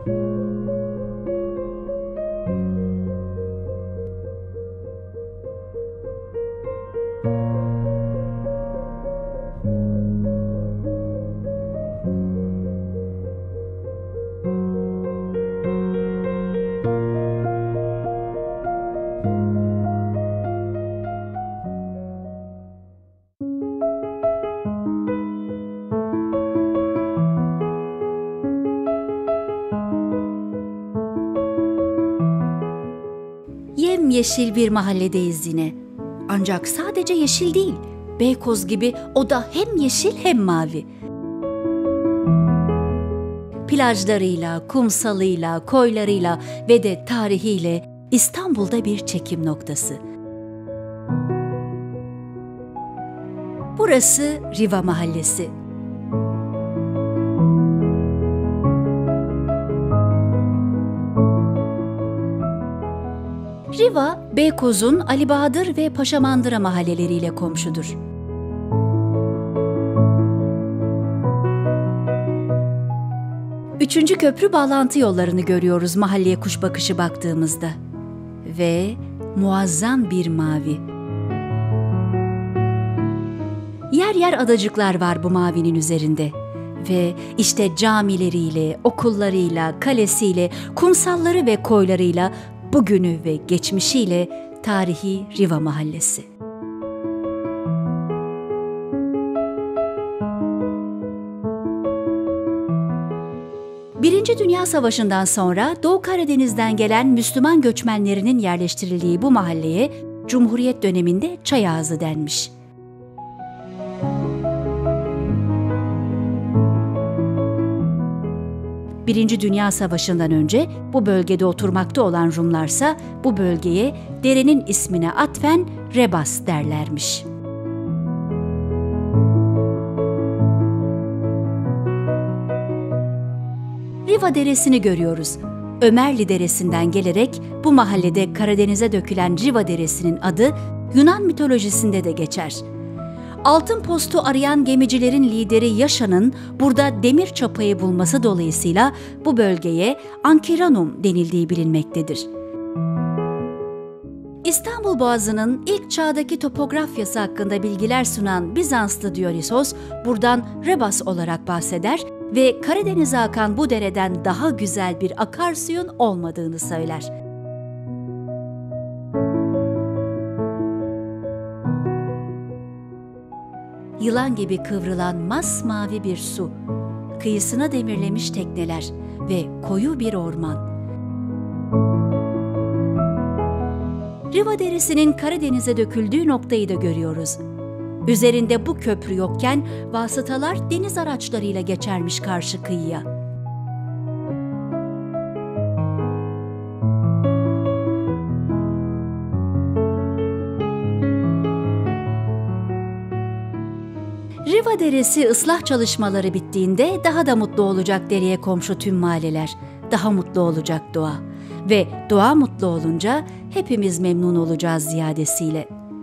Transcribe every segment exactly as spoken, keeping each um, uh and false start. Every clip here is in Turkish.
Yemyeşil bir mahalledeyiz yine. Ancak sadece yeşil değil, Beykoz gibi o da hem yeşil hem mavi. Plajlarıyla, kumsalıyla, koylarıyla ve de tarihiyle İstanbul'da bir çekim noktası. Burası Riva Mahallesi. Riva, Beykoz'un Ali Bahadır ve Paşamandıra mahalleleriyle komşudur. Üçüncü köprü bağlantı yollarını görüyoruz mahalleye kuş bakışı baktığımızda. Ve muazzam bir mavi. Yer yer adacıklar var bu mavinin üzerinde. Ve işte camileriyle, okullarıyla, kalesiyle, kumsalları ve koylarıyla, bugünü ve geçmişiyle tarihi Riva Mahallesi. Birinci Dünya Savaşı'ndan sonra Doğu Karadeniz'den gelen Müslüman göçmenlerinin yerleştirildiği bu mahalleye Cumhuriyet döneminde Çayağızı denmiş. Birinci Dünya Savaşı'ndan önce bu bölgede oturmakta olan Rumlarsa bu bölgeye derenin ismine atfen Rebas derlermiş. Riva Deresi'ni görüyoruz. Ömerli Deresi'nden gelerek bu mahallede Karadeniz'e dökülen Riva Deresi'nin adı Yunan mitolojisinde de geçer. Altın postu arayan gemicilerin lideri Yaşa'nın burada demir çapayı bulması dolayısıyla bu bölgeye Ankiranum denildiği bilinmektedir. İstanbul Boğazı'nın ilk çağdaki topografyası hakkında bilgiler sunan Bizanslı Dionysos buradan Rebas olarak bahseder ve Karadeniz'e akan bu dereden daha güzel bir akarsuyun olmadığını söyler. Yılan gibi kıvrılan masmavi bir su, kıyısına demirlemiş tekneler ve koyu bir orman. Riva Deresi'nin Karadeniz'e döküldüğü noktayı da görüyoruz. Üzerinde bu köprü yokken vasıtalar deniz araçlarıyla geçermiş karşı kıyıya. Riva Deresi ıslah çalışmaları bittiğinde daha da mutlu olacak dereye komşu tüm mahalleler, daha mutlu olacak doğa ve doğa mutlu olunca hepimiz memnun olacağız ziyadesiyle.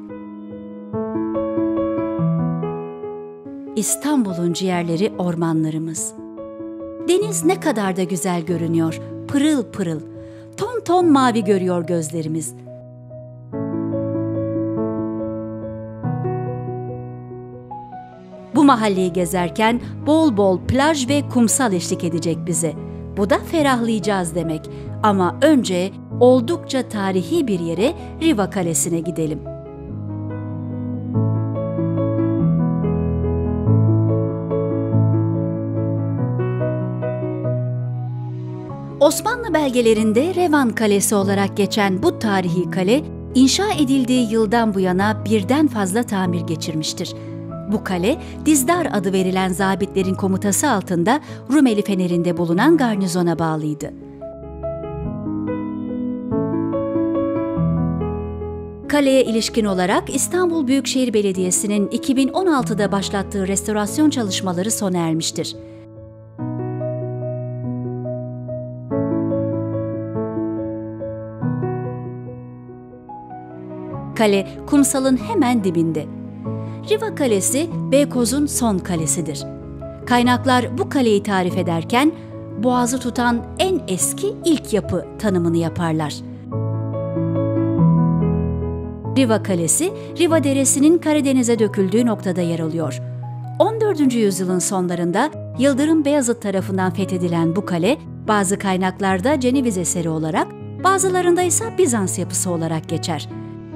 İstanbul'un ciğerleri ormanlarımız. Deniz ne kadar da güzel görünüyor, pırıl pırıl, ton ton mavi görüyor gözlerimiz. Bu mahalleyi gezerken bol bol plaj ve kumsal eşlik edecek bize. Bu da ferahlayacağız demek. Ama önce oldukça tarihi bir yere, Riva Kalesi'ne gidelim. Osmanlı belgelerinde Revan Kalesi olarak geçen bu tarihi kale, inşa edildiği yıldan bu yana birden fazla tamir geçirmiştir. Bu kale, Dizdar adı verilen zabitlerin komutası altında Rumeli Feneri'nde bulunan garnizona bağlıydı. Kaleye ilişkin olarak İstanbul Büyükşehir Belediyesi'nin iki bin on altıda başlattığı restorasyon çalışmaları sona ermiştir. Kale, kumsalın hemen dibinde. Riva Kalesi, Beykoz'un son kalesidir. Kaynaklar bu kaleyi tarif ederken, boğazı tutan en eski ilk yapı tanımını yaparlar. Riva Kalesi, Riva Deresi'nin Karadeniz'e döküldüğü noktada yer alıyor. on dördüncü yüzyılın sonlarında Yıldırım Beyazıt tarafından fethedilen bu kale, bazı kaynaklarda Ceneviz eseri olarak, bazılarında ise Bizans yapısı olarak geçer.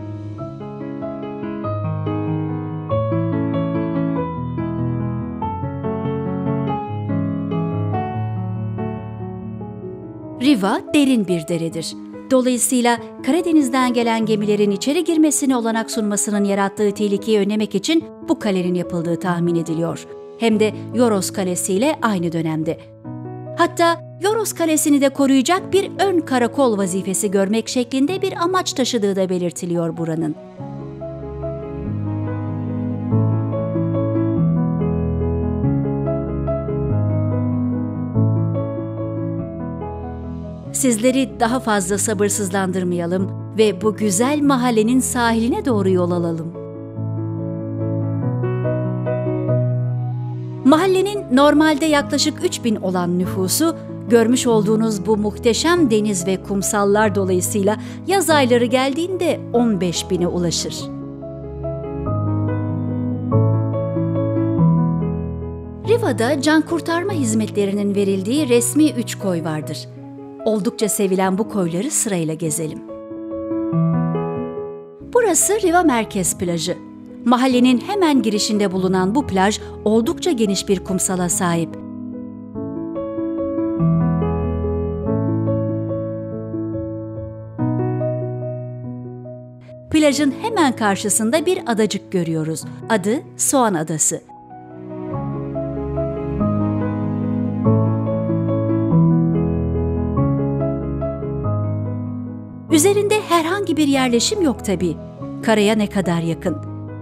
Riva derin bir deredir. Dolayısıyla Karadeniz'den gelen gemilerin içeri girmesine olanak sunmasının yarattığı tehlikeyi önlemek için bu kalenin yapıldığı tahmin ediliyor. Hem de Yoros Kalesi ile aynı dönemde. Hatta Yoros Kalesi'ni de koruyacak bir ön karakol vazifesi görmek şeklinde bir amaç taşıdığı da belirtiliyor buranın. Sizleri daha fazla sabırsızlandırmayalım ve bu güzel mahallenin sahiline doğru yol alalım. Mahallenin normalde yaklaşık üç bin olan nüfusu, görmüş olduğunuz bu muhteşem deniz ve kumsallar dolayısıyla yaz ayları geldiğinde on beş bine ulaşır. Riva'da can kurtarma hizmetlerinin verildiği resmi üç koy vardır. Oldukça sevilen bu koyları sırayla gezelim. Burası Riva Merkez Plajı. Mahallenin hemen girişinde bulunan bu plaj oldukça geniş bir kumsala sahip. Plajın hemen karşısında bir adacık görüyoruz. Adı Soğan Adası. Üzerinde herhangi bir yerleşim yok tabii. Karaya ne kadar yakın.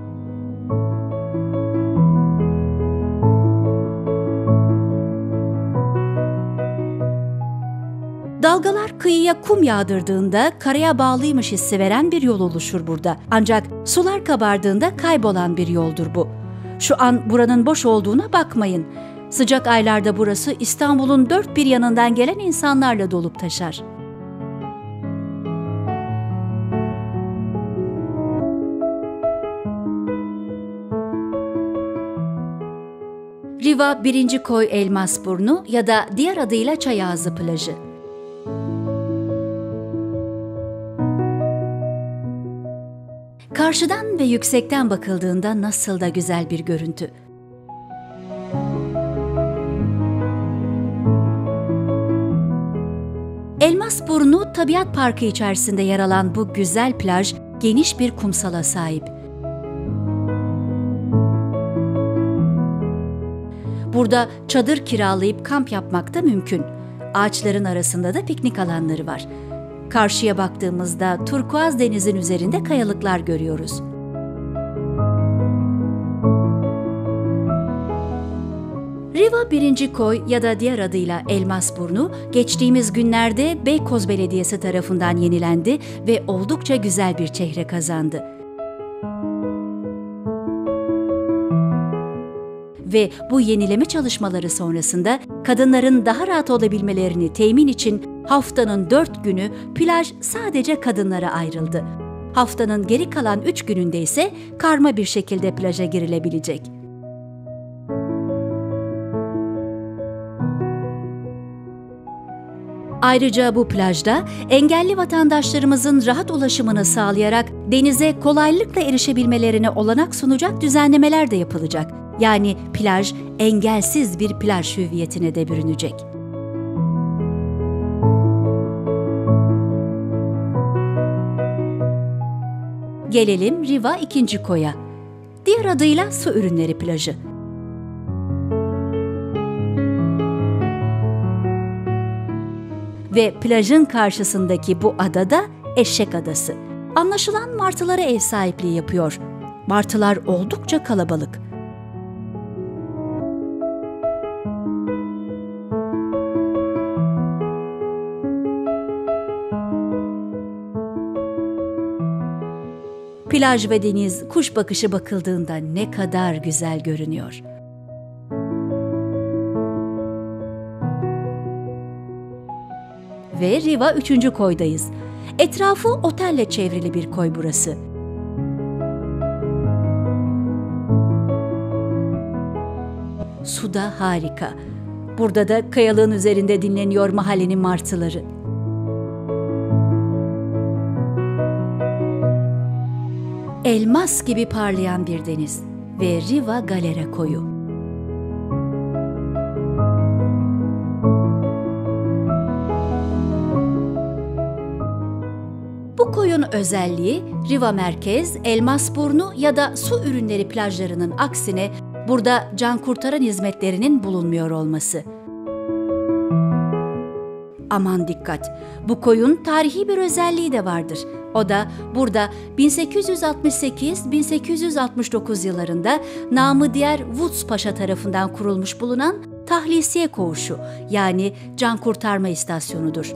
Dalgalar kıyıya kum yağdırdığında karaya bağlıymış hissi veren bir yol oluşur burada. Ancak sular kabardığında kaybolan bir yoldur bu. Şu an buranın boş olduğuna bakmayın. Sıcak aylarda burası İstanbul'un dört bir yanından gelen insanlarla dolup taşar. Riva birinci Koy Elmasburnu ya da diğer adıyla Çayağızı Plajı. Karşıdan ve yüksekten bakıldığında nasıl da güzel bir görüntü. Elmasburnu Tabiat Parkı içerisinde yer alan bu güzel plaj geniş bir kumsala sahip. Burada çadır kiralayıp kamp yapmak da mümkün. Ağaçların arasında da piknik alanları var. Karşıya baktığımızda turkuaz denizin üzerinde kayalıklar görüyoruz. Riva birinci Koy ya da diğer adıyla Elmasburnu, geçtiğimiz günlerde Beykoz Belediyesi tarafından yenilendi ve oldukça güzel bir çehre kazandı. Ve bu yenileme çalışmaları sonrasında kadınların daha rahat olabilmelerini temin için haftanın dört günü plaj sadece kadınlara ayrıldı. Haftanın geri kalan üç gününde ise karma bir şekilde plaja girilebilecek. Ayrıca bu plajda engelli vatandaşlarımızın rahat ulaşımını sağlayarak denize kolaylıkla erişebilmelerine olanak sunacak düzenlemeler de yapılacak. Yani plaj engelsiz bir plaj hüviyetine de bürünecek. Gelelim Riva ikinci Koy'a. Diğer adıyla Su Ürünleri Plajı. Ve plajın karşısındaki bu ada da Eşek Adası. Anlaşılan martılara ev sahipliği yapıyor. Martılar oldukça kalabalık. Plaj ve deniz kuş bakışı bakıldığında ne kadar güzel görünüyor. ve Riva üçüncü koydayız. Etrafı otelle çevrili bir koy burası. Su da harika. Burada da kayalığın üzerinde dinleniyor mahallenin martıları. Elmas gibi parlayan bir deniz ve Riva Galera koyu. Bu koyun özelliği Riva Merkez, Elmasburnu ya da su ürünleri plajlarının aksine burada can kurtaran hizmetlerinin bulunmuyor olması. Aman dikkat! Bu koyun tarihi bir özelliği de vardır. O da burada bin sekiz yüz altmış sekiz bin sekiz yüz altmış dokuz yıllarında namı diğer Woods Paşa tarafından kurulmuş bulunan tahlisiye koğuşu yani can kurtarma istasyonudur.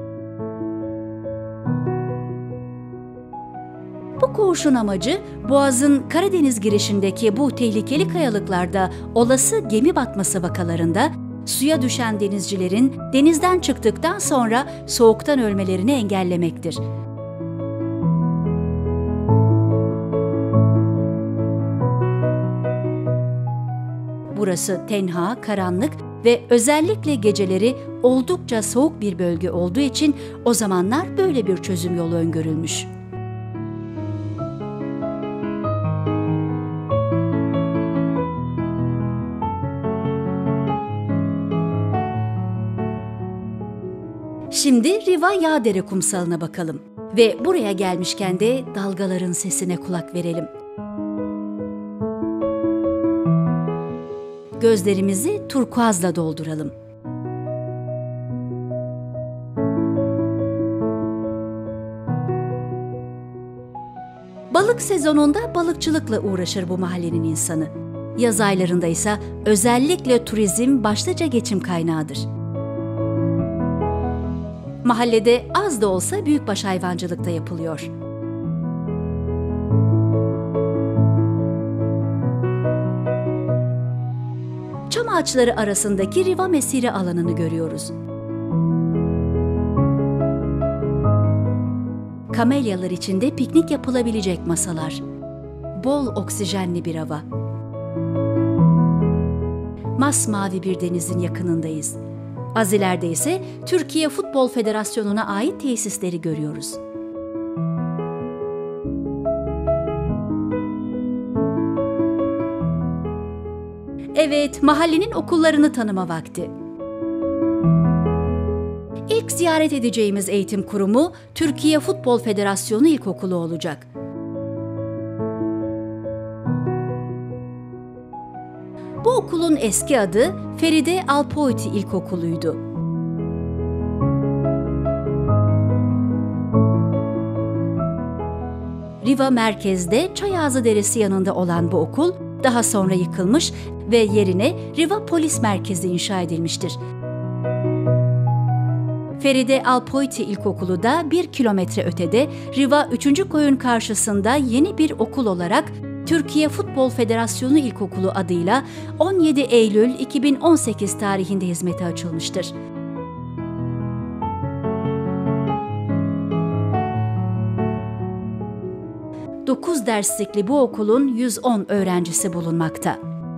Bu koğuşun amacı Boğaz'ın Karadeniz girişindeki bu tehlikeli kayalıklarda olası gemi batması vakalarında suya düşen denizcilerin denizden çıktıktan sonra soğuktan ölmelerini engellemektir. Burası tenha, karanlık ve özellikle geceleri oldukça soğuk bir bölge olduğu için o zamanlar böyle bir çözüm yolu öngörülmüş. Şimdi Riva Yağdere kumsalına bakalım ve buraya gelmişken de dalgaların sesine kulak verelim. Gözlerimizi turkuazla dolduralım. Balık sezonunda balıkçılıkla uğraşır bu mahallenin insanı. Yaz aylarında ise özellikle turizm başlıca geçim kaynağıdır. Mahallede az da olsa büyükbaş hayvancılık da yapılıyor. Çam ağaçları arasındaki Riva Mesire alanını görüyoruz. Kamelyalar içinde piknik yapılabilecek masalar. Bol oksijenli bir hava. Masmavi bir denizin yakınındayız. Az ileride ise Türkiye Futbol Federasyonu'na ait tesisleri görüyoruz. Evet, mahallenin okullarını tanıma vakti. İlk ziyaret edeceğimiz eğitim kurumu Türkiye Futbol Federasyonu İlkokulu olacak. Bu okulun eski adı Feride Alpoyti İlkokulu'ydu. Riva merkezde Çayazı Deresi yanında olan bu okul daha sonra yıkılmış ve yerine Riva Polis Merkezi inşa edilmiştir. Feride Alpoyti İlkokulu da bir kilometre ötede Riva üçüncü koyun karşısında yeni bir okul olarak Türkiye Futbol Federasyonu İlkokulu adıyla on yedi Eylül iki bin on sekiz tarihinde hizmete açılmıştır. dokuz derslikli bu okulun yüz on öğrencisi bulunmakta.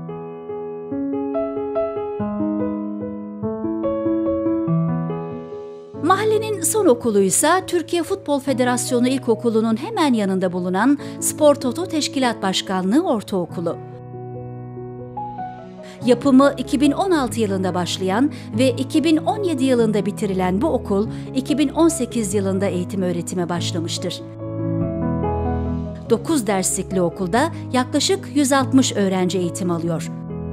Mahallenin son okuluysa Türkiye Futbol Federasyonu İlkokulu'nun hemen yanında bulunan Spor Toto Teşkilat Başkanlığı Ortaokulu. Yapımı iki bin on altı yılında başlayan ve iki bin on yedi yılında bitirilen bu okul iki bin on sekiz yılında eğitim öğretime başlamıştır. dokuz derslikli okulda yaklaşık yüz altmış öğrenci eğitim alıyor.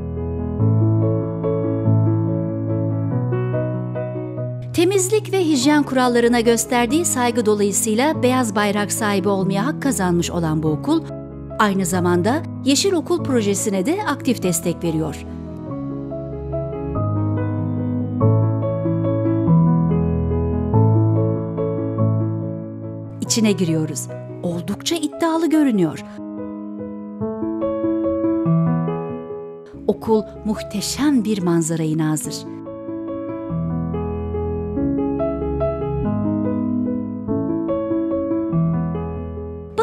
Temizlik ve hijyen kurallarına gösterdiği saygı dolayısıyla beyaz bayrak sahibi olmaya hak kazanmış olan bu okul, aynı zamanda Yeşil Okul projesine de aktif destek veriyor. İçine giriyoruz. Oldukça iddialı görünüyor. Okul muhteşem bir manzarayı nazır.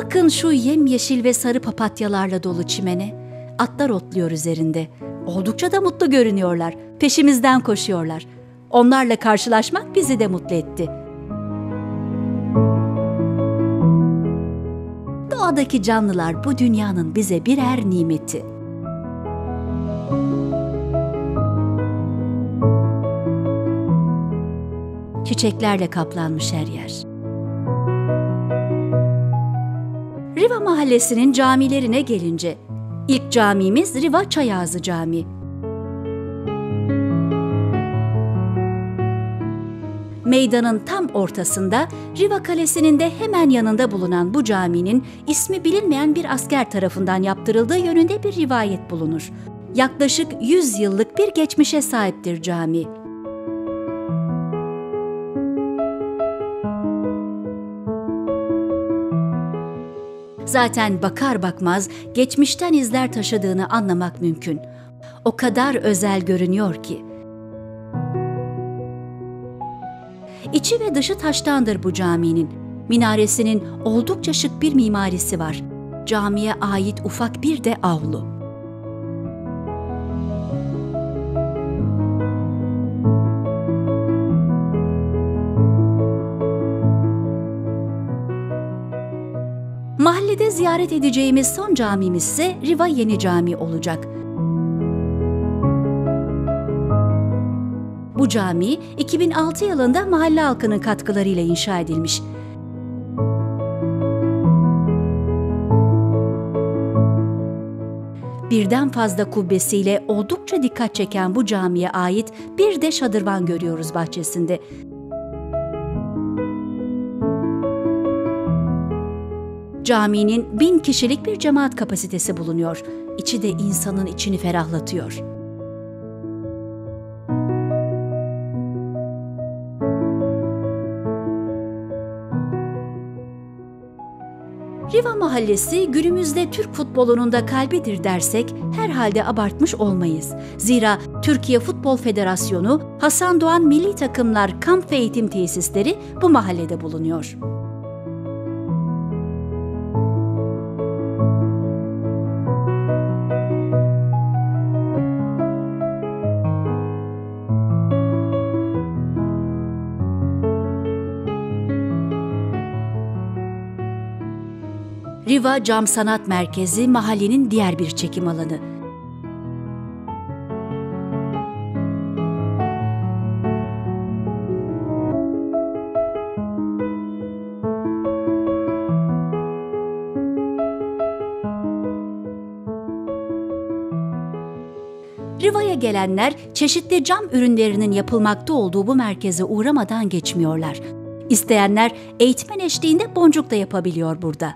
Bakın şu yemyeşil ve sarı papatyalarla dolu çimene. Atlar otluyor üzerinde. Oldukça da mutlu görünüyorlar. Peşimizden koşuyorlar. Onlarla karşılaşmak bizi de mutlu etti. Doğadaki canlılar bu dünyanın bize birer nimeti. Çiçeklerle kaplanmış her yer. Riva Mahallesi'nin camilerine gelince, ilk camimiz Riva Çayazı Camii. Meydanın tam ortasında, Riva Kalesi'nin de hemen yanında bulunan bu caminin ismi bilinmeyen bir asker tarafından yaptırıldığı yönünde bir rivayet bulunur. Yaklaşık yüz yıllık bir geçmişe sahiptir cami. Zaten bakar bakmaz geçmişten izler taşıdığını anlamak mümkün. O kadar özel görünüyor ki. İçi ve dışı taştandır bu caminin. Minaresinin oldukça şık bir mimarisi var. Camiye ait ufak bir de avlu. Mahallede ziyaret edeceğimiz son camimiz ise Riva Yeni Camii olacak. Bu cami iki bin altı yılında mahalle halkının katkılarıyla inşa edilmiş. Birden fazla kubbesiyle oldukça dikkat çeken bu camiye ait bir de şadırvan görüyoruz bahçesinde. Caminin bin kişilik bir cemaat kapasitesi bulunuyor. İçi de insanın içini ferahlatıyor. Riva Mahallesi günümüzde Türk futbolunun da kalbidir dersek herhalde abartmış olmayız. Zira Türkiye Futbol Federasyonu, Hasan Doğan Milli Takımlar Kamp ve Eğitim Tesisleri bu mahallede bulunuyor. Riva Cam Sanat Merkezi mahallenin diğer bir çekim alanı. Riva'ya gelenler çeşitli cam ürünlerinin yapılmakta olduğu bu merkeze uğramadan geçmiyorlar. İsteyenler eğitmen eşliğinde boncuk da yapabiliyor burada.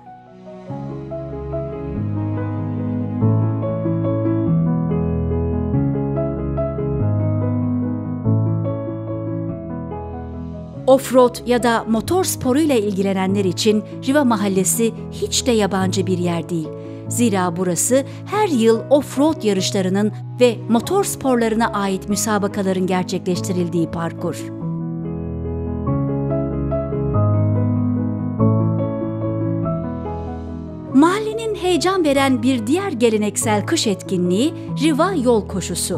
Offroad ya da motor sporuyla ilgilenenler için Riva Mahallesi hiç de yabancı bir yer değil. Zira burası her yıl offroad yarışlarının ve motor sporlarına ait müsabakaların gerçekleştirildiği parkur. Mahallenin heyecan veren bir diğer geleneksel kış etkinliği Riva Yol Koşusu.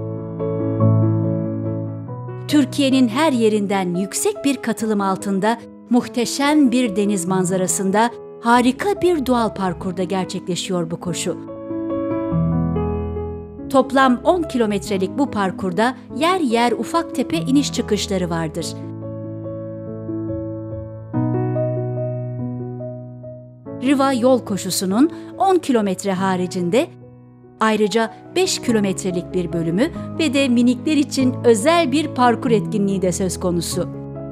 Türkiye'nin her yerinden yüksek bir katılım altında, muhteşem bir deniz manzarasında, harika bir doğal parkurda gerçekleşiyor bu koşu. Toplam on kilometrelik bu parkurda yer yer ufak tepe iniş çıkışları vardır. Riva Yol Koşusu'nun on kilometre haricinde ayrıca beş kilometrelik bir bölümü ve de minikler için özel bir parkur etkinliği de söz konusu.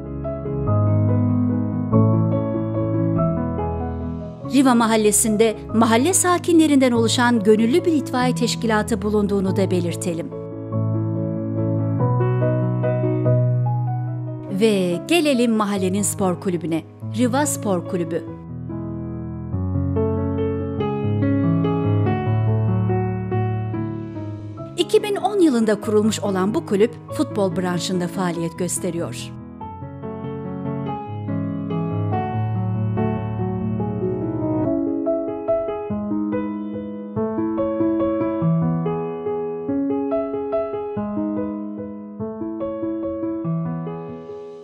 Riva Mahallesi'nde mahalle sakinlerinden oluşan gönüllü bir itfaiye teşkilatı bulunduğunu da belirtelim. Ve gelelim mahallenin spor kulübüne, Riva Spor Kulübü. iki bin on yılında kurulmuş olan bu kulüp futbol branşında faaliyet gösteriyor.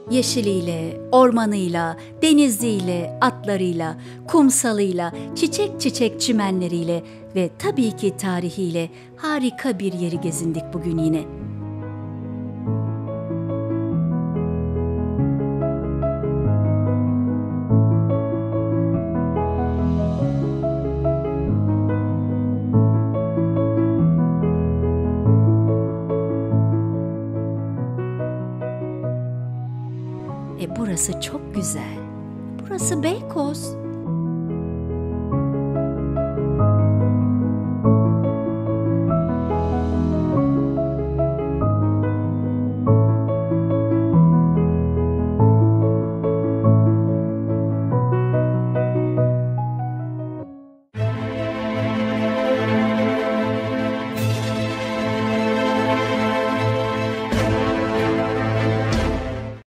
Yeşiliyle, ormanıyla, deniziyle, atlarıyla, kumsalıyla, çiçek çiçek çimenleriyle ve tabii ki tarihiyle harika bir yeri gezindik bugün yine. E burası çok güzel. Burası Beykoz.